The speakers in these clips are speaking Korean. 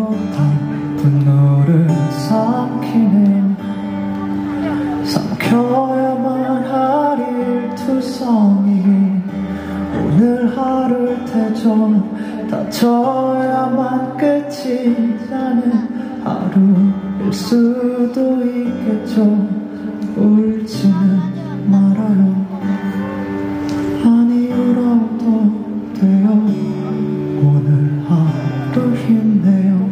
못한 분노를 삼키네. 삼켜야만 할 일투성이 오늘 하루를 태져 다쳐야만 끝이 나는 하루일 수도 있겠죠. 울지는 말아요. 아니 울어도 돼요. 오늘 하루 힘내요.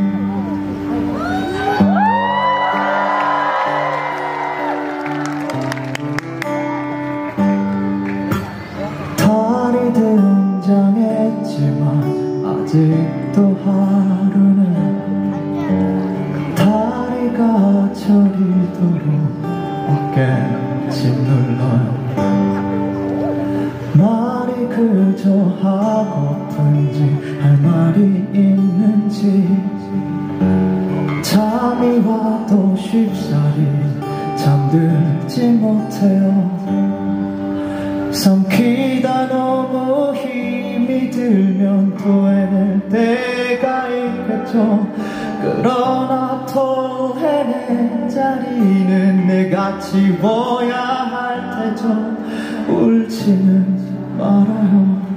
달이 등장했지만 아직도 하루는 다리가 저리도록 어깨집 눌러요. 말이 그저 하고픈지 할 말이 있는지 잠이 와도 쉽사리 잠들지 못해요. 삼키다 너무 힘이 들면 토해낼 때가 있겠죠. 그러나 토해낼 자리는 내가 지워야 할 테죠. 울지는 말아요.